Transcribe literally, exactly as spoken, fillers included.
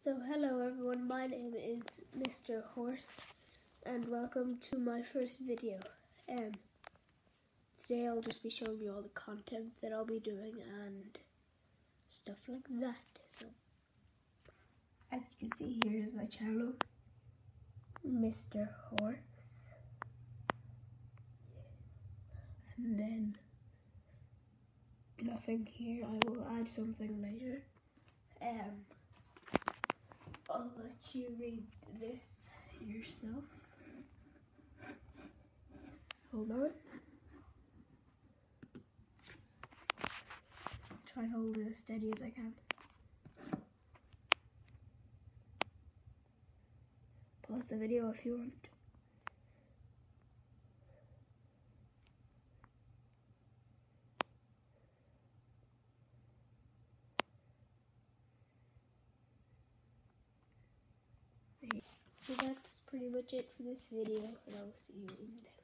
So hello everyone, my name is Mister Horse and welcome to my first video. Um, today I'll just be showing you all the content that I'll be doing and stuff like that. So as you can see, here is my channel, Mister Horse. And then nothing here, I will add something later. Um, I'll let you read this yourself. Hold on. Try and hold it as steady as I can. Pause the video if you want. So that's pretty much it for this video, and I will see you in the next.